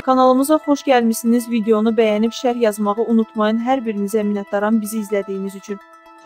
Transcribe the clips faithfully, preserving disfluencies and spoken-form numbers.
Kanalımıza xoş gəlmişsiniz. Videonu bəyənib şərh yazmağı unutmayın. Hər birinizə minnətdaram bizi izlədiyiniz üçün.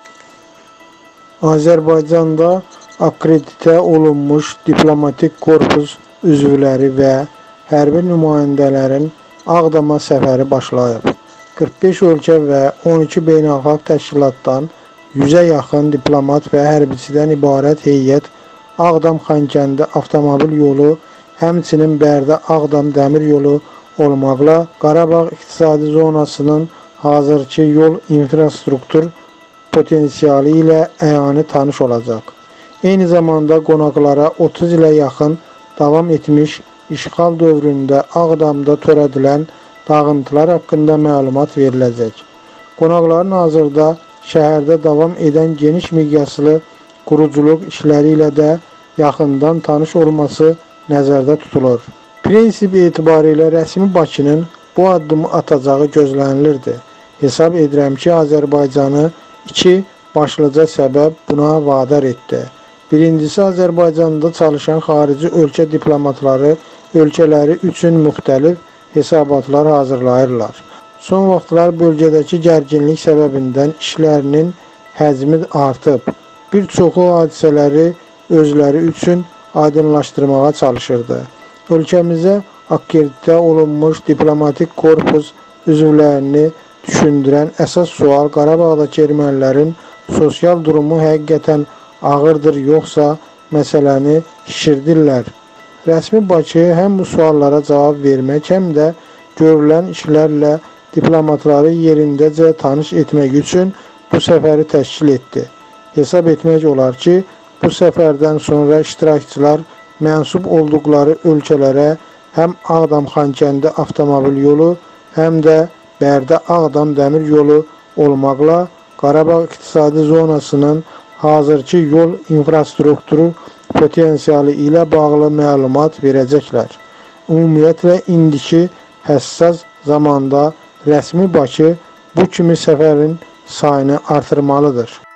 Azərbaycanda akkreditə olunmuş diplomatik korpus üzvləri və hərbi nümayəndələrin Ağdama səfəri başlayıb. qırx beş ölkə və on iki beynəlxalq təşkilatdan yüzə yaxın diplomat və hərbiçidən ibarət heyət Ağdam-Xankəndi avtomobil yolu, həmçinin Bərdə-Ağdam dəmir yolu olmaqla Qarabağ iqtisadi zonasının hazırki yol infrastruktur potensialı ilə əyani tanış olacaq. Eyni zamanda qonaqlara otuz ilə yaxın davam etmiş işğal dövründə Ağdamda törədilən dağıntılar haqqında məlumat veriləcək. Qonaqların hazırda şəhərdə davam edən geniş miqyaslı quruculuq işləri ilə də yaxından tanış olması nəzərdə tutulur. Prinsip etibarilə rəsmi Bakının bu addımı atacağı gözlənilirdi. Hesab edirəm ki, Azərbaycanı iki başlıca səbəb buna vadar etdi. Birincisi, Azərbaycanda çalışan xarici ölkə diplomatları ölkələri üçün müxtəlif hesabatlar hazırlayırlar. Son vaxtlar bölgədəki gərginlik səbəbindən işlərinin həcmi artıb. Bir çoxu hadisələri özləri üçün aydınlaşdırmağa çalışırdı. Ölkəmizə akkreditə olunmuş diplomatik korpus üzvlərini düşündürən əsas sual Qarabağdakı ermənilərin sosial durumu həqiqətən ağırdır, yoxsa məsələni şişirdirlər. Rəsmi Bakı həm bu suallara cavab vermək, həm də görülən işlərlə diplomatları yerindəcə tanış etmək üçün bu səfəri təşkil etdi. Hesab etmək olar ki, bu səfərdən sonra iştirakçılar mənsub olduqları ölkələrə həm Ağdam-Xankəndi avtomobil yolu, həm də Bərdə-Ağdam dəmir yolu olmaqla Qarabağ iqtisadi zonasının hazırki yol infrastrukturu potensialı ilə bağlı məlumat verəcəklər. Ümumiyyətlə, indiki həssas zamanda rəsmi Bakı bu kimi səfərin sayını artırmalıdır.